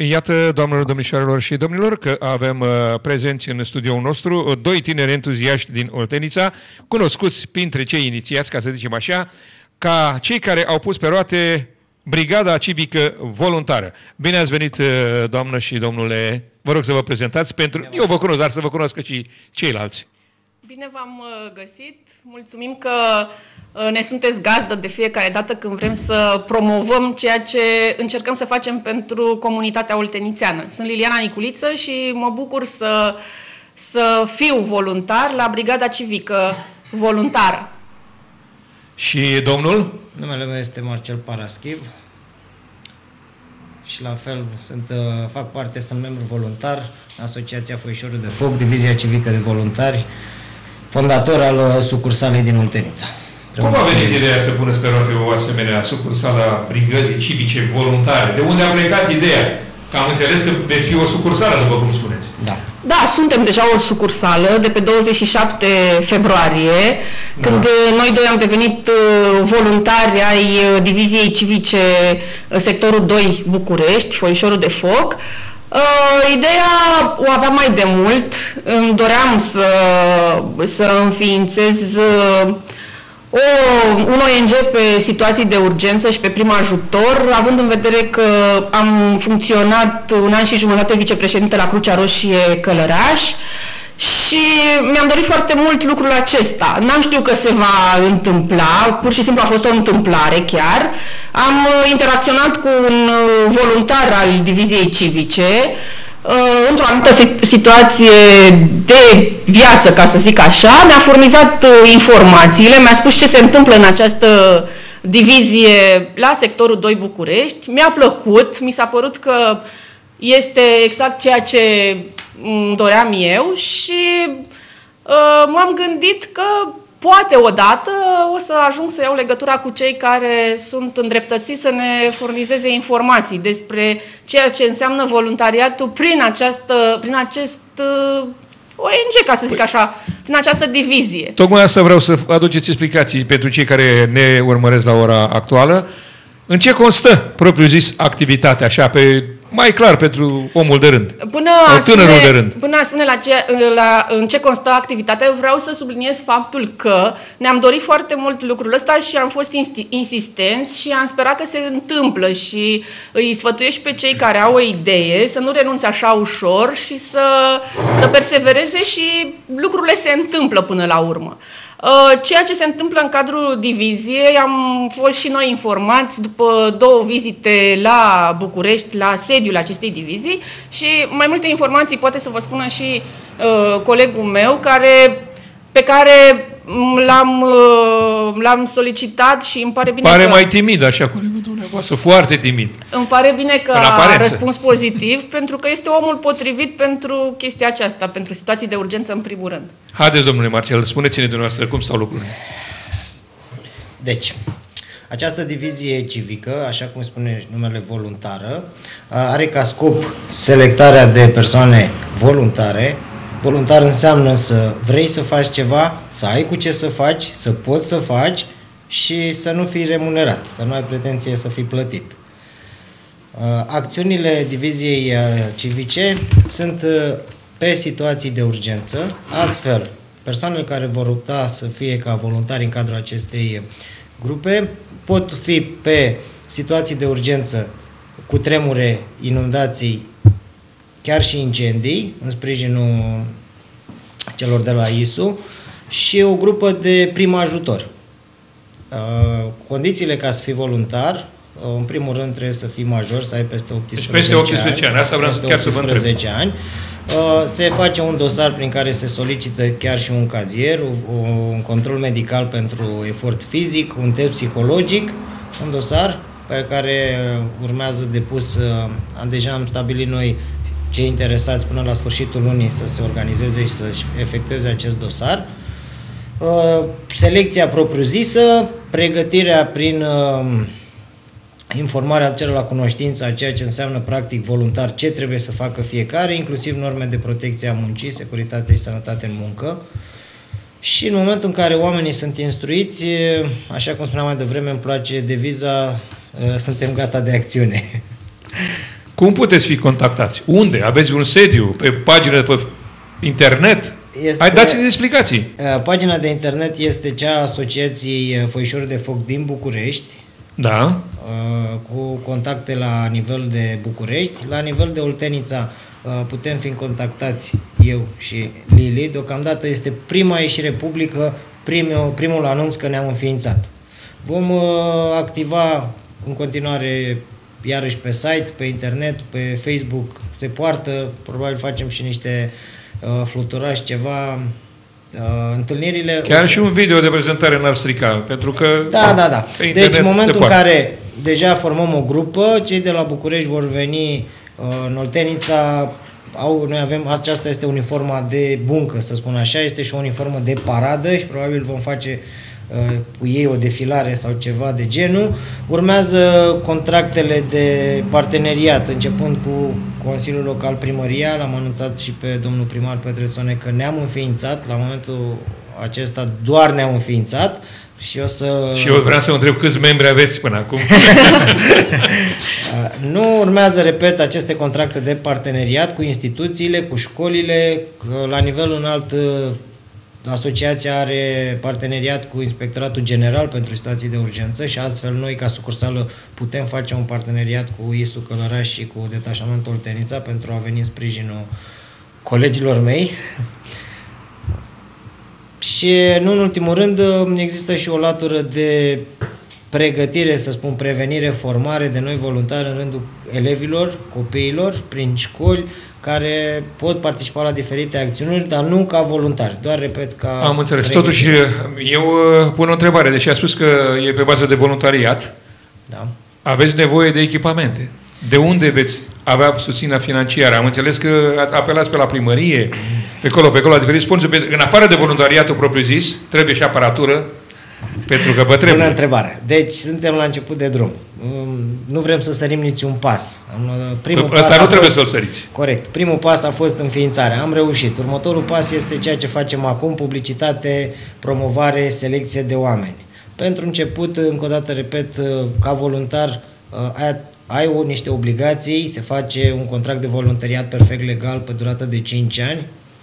Iată, doamnelor, domnișoarelor și domnilor, că avem prezenți în studioul nostru doi tineri entuziaști din Oltenița, cunoscuți printre cei inițiați, ca să zicem așa, ca cei care au pus pe roate Brigada Civică Voluntară. Bine ați venit, doamnă și domnule. Vă rog să vă prezentați pentru... Eu vă cunosc, dar să vă cunoască și ceilalți. Bine v-am găsit. Mulțumim că ne sunteți gazdă de fiecare dată când vrem să promovăm ceea ce încercăm să facem pentru comunitatea oltenițeană. Sunt Liliana Niculiță și mă bucur să fiu voluntar la Brigada Civică Voluntară. Și domnul? Numele meu este Marcel Paraschiv și la fel sunt membru voluntar în Asociația Foișorul de Foc, Divizia Civică de Voluntari, fondator al sucursalei din Oltenița. Cum a venit ideea să puneți pe roate o asemenea sucursală a Brigăzii Civice Voluntare? De unde a plecat ideea? Că am înțeles că veți fi o sucursală, după cum spuneți. Da. Da, suntem deja o sucursală de pe 27 februarie, când noi doi am devenit voluntari ai Diviziei Civice sectorul 2 București, Foișorul de Foc. Ideea o aveam mai de mult, îmi doream să înființez un ONG pe situații de urgență și pe prim ajutor, având în vedere că am funcționat un an și jumătate vicepreședinte la Crucea Roșie Călăraș și mi-am dorit foarte mult lucrul acesta. N-am știut că se va întâmpla, pur și simplu a fost o întâmplare chiar. Am interacționat cu un voluntar al Diviziei Civice, într-o anumită situație de viață, ca să zic așa, mi-a furnizat informațiile, mi-a spus ce se întâmplă în această divizie la sectorul 2 București. Mi-a plăcut, mi s-a părut că este exact ceea ce doream eu și m-am gândit că poate odată o să ajung să iau legătura cu cei care sunt îndreptățiți să ne furnizeze informații despre ceea ce înseamnă voluntariatul prin acest ONG, ca să zic așa, prin această divizie. Tocmai asta vreau să aduceți explicații pentru cei care ne urmăresc la ora actuală. În ce constă, propriu-zis, activitatea, așa, mai clar pentru omul de rând, tânărul de rând? Până a spune în ce constă activitatea, eu vreau să subliniez faptul că ne-am dorit foarte mult lucrul ăsta și am fost insistenți și am sperat că se întâmplă și îi sfătuiești pe cei care au o idee să nu renunțe așa ușor și să persevereze și lucrurile se întâmplă până la urmă. Ceea ce se întâmplă în cadrul diviziei, am fost și noi informați după 2 vizite la București, la sediul acestei divizii și mai multe informații poate să vă spună și colegul meu pe care l-am solicitat și îmi pare bine Pare mai timid, așa, colegul dumneavoastră, foarte timid. Îmi pare bine că a răspuns pozitiv, pentru că este omul potrivit pentru chestia aceasta, pentru situații de urgență în primul rând. Haideți, domnule Marcel, spuneți-ne dumneavoastră cum stau lucrurile. Deci, această divizie civică, așa cum spune numele voluntară, are ca scop selectarea de persoane voluntare. Voluntar înseamnă să vrei să faci ceva, să ai cu ce să faci, să poți să faci și să nu fii remunerat, să nu ai pretenție să fii plătit. Acțiunile diviziei civice sunt pe situații de urgență, astfel persoanele care vor opta să fie ca voluntari în cadrul acestei grupe pot fi pe situații de urgență cu tremure, inundații, chiar și incendii, în sprijinul celor de la ISU, și o grupă de prim ajutor. Condițiile ca să fii voluntar, în primul rând trebuie să fii major, să ai peste 18 deci peste 18 ani. Asta vreau chiar să vă întreb. Se face un dosar prin care se solicită chiar și un cazier, un control medical pentru efort fizic, un test psihologic, un dosar pe care urmează depus. Deja am stabilit noi cei interesați până la sfârșitul lunii să se organizeze și să-și efectueze acest dosar. Selecția propriu-zisă, pregătirea prin informarea celor la cunoștință a ceea ce înseamnă practic voluntar, ce trebuie să facă fiecare, inclusiv norme de protecție a muncii, securitate și sănătate în muncă. Și în momentul în care oamenii sunt instruiți, așa cum spuneam mai devreme, îmi place deviza, suntem gata de acțiune. Cum puteți fi contactați? Unde? Aveți un sediu? Pe pagină pe internet? Dați-ne explicații. Pagina de internet este cea a Asociației Foișori de Foc din București. Da. Cu contacte la nivel de București. La nivel de Oltenița putem fi contactați eu și Lili. Deocamdată este prima ieșire publică, primul anunț că ne-am înființat. Vom activa în continuare iarăși pe site, pe internet, pe Facebook, se poartă, probabil facem și niște fluturași, ceva, întâlnirile... Chiar și un video de prezentare n-ar strica, pentru că... Da. Deci în momentul în care deja formăm o grupă, cei de la București vor veni în Oltenița, noi avem, aceasta este uniforma de buncă, să spun așa, este și o uniformă de paradă și probabil vom face cu ei o defilare sau ceva de genul. Urmează contractele de parteneriat, începând cu Consiliul Local Primăria. L-am anunțat și pe domnul primar Petrețone că ne-am înființat. La momentul acesta doar ne-am înființat. Și eu vreau să vă întreb câți membri aveți până acum. Nu urmează, repet, aceste contracte de parteneriat cu instituțiile, cu școlile, la nivel înalt. Asociația are parteneriat cu Inspectoratul General pentru situații de urgență și astfel noi, ca sucursală, putem face un parteneriat cu ISU Călăraș și cu Detașamentul Oltenița pentru a veni în sprijinul colegilor mei. Și, nu în ultimul rând, există și o latură de pregătire, să spun, prevenire, formare de noi voluntari în rândul elevilor, copiilor, prin școli, care pot participa la diferite acțiuni, dar nu ca voluntari, doar, repet, ca... Am înțeles. Totuși, eu pun o întrebare, deși a spus că e pe bază de voluntariat, da. Aveți nevoie de echipamente. De unde veți avea susținerea financiară? Am înțeles că apelați pe la primărie, pe acolo, la diferiți sponsori. În afară de voluntariatul propriu-zis, trebuie și aparatură, pentru că vă trebuie. Bună întrebare. Deci, suntem la început de drum. Nu vrem să sărim niciun pas. Ăsta nu trebuie să-l săriți. Corect. Primul pas a fost înființarea. Am reușit. Următorul pas este ceea ce facem acum, publicitate, promovare, selecție de oameni. Pentru început, încă o dată repet, ca voluntar, ai niște obligații, se face un contract de voluntariat perfect legal pe durată de 5 ani.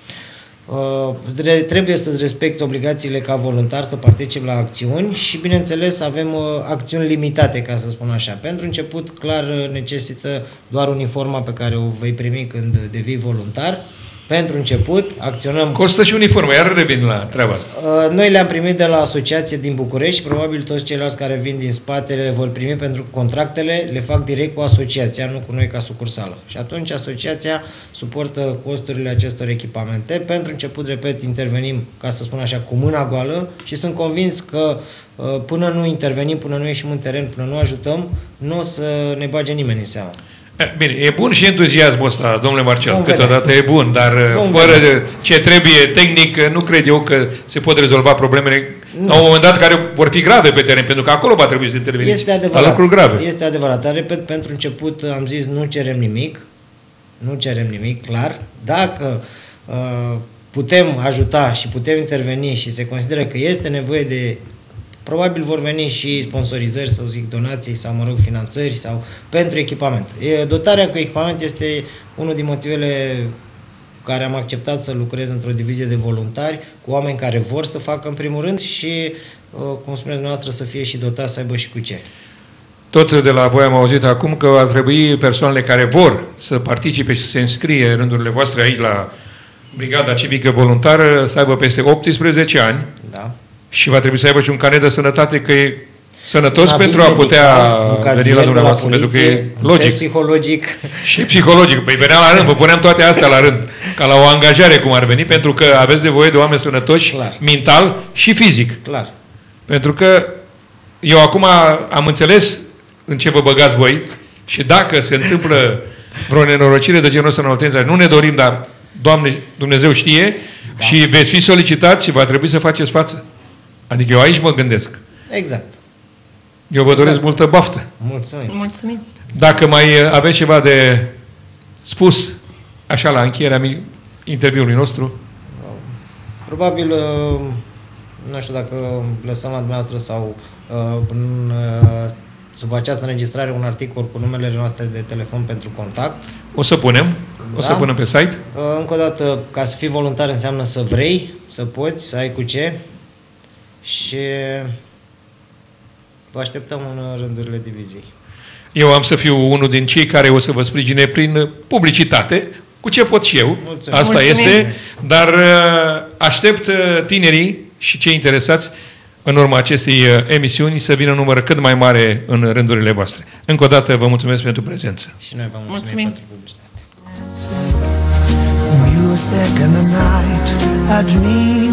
Trebuie să-ți respecti obligațiile ca voluntar, să participi la acțiuni și, bineînțeles, avem acțiuni limitate, ca să spun așa. Pentru început, clar, necesită doar uniforma pe care o vei primi când devii voluntar. Pentru început, acționăm... Costă și uniformă, iar revin la treaba asta. Noi le-am primit de la asociație din București, probabil toți ceilalți care vin din spate le vor primi, pentru că contractele le fac direct cu asociația, nu cu noi ca sucursală. Și atunci asociația suportă costurile acestor echipamente. Pentru început, repet, intervenim, ca să spun așa, cu mâna goală și sunt convins că până nu intervenim, până nu ieșim în teren, până nu ajutăm, nu o să ne bage nimeni în seamă. Bine, e bun și entuziasmul ăsta, domnule Marcel, câteodată e bun, dar fără ce trebuie tehnic, nu cred eu că se pot rezolva problemele la un moment dat care vor fi grave pe teren, pentru că acolo va trebui să interveniți. Este adevărat, la lucruri grave. Este adevărat, dar repet, pentru început am zis nu cerem nimic, clar. Dacă putem ajuta și putem interveni și se consideră că este nevoie de... Probabil vor veni și sponsorizări, sau zic donații, sau, mă rog, finanțări, sau pentru echipament. Dotarea cu echipament este unul din motivele care am acceptat să lucrez într-o divizie de voluntari, cu oameni care vor să facă în primul rând și, cum spuneți dumneavoastră, să fie și dotați, să aibă și cu ce. Tot de la voi am auzit acum că ar trebui persoanele care vor să participe și să se înscrie în rândurile voastre aici la Brigada Civică Voluntară să aibă peste 18 ani. Da. Și va trebui să aibă și un carnet de sănătate, că e sănătos pentru a putea veni la dumneavoastră, pentru că e logic. Psihologic. Și psihologic. Păi veneam la rând, vă puneam toate astea la rând, ca la o angajare cum ar veni, pentru că aveți nevoie de oameni sănătoși, clar, mental și fizic. Clar. Pentru că eu acum am înțeles în ce vă băgați voi și dacă se întâmplă vreo nenorocire de genul ăsta în Oltenița, nu ne dorim, dar Doamne, Dumnezeu știe, da, și veți fi solicitați și va trebui să faceți față. Adică eu aici mă gândesc. Exact. Eu vă doresc multă baftă. Mulțumim. Dacă mai aveți ceva de spus, așa la încheierea interviului nostru. Probabil, nu știu dacă lăsăm la dumneavoastră sau în sub această înregistrare un articol cu numele noastre de telefon pentru contact. O să punem. O să punem pe site. Încă o dată, ca să fii voluntar înseamnă să vrei, să poți, să ai cu ce și vă așteptăm în rândurile diviziei. Eu am să fiu unul din cei care o să vă sprijine prin publicitate, cu ce pot și eu. Mulțumim. Asta Mulțumim. este, dar aștept tinerii și cei interesați în urma acestei emisiuni să vină un număr cât mai mare în rândurile voastre. Încă o dată vă mulțumesc pentru prezență. Și noi vă mulțumim pentru publicitate. Music in the night, a dream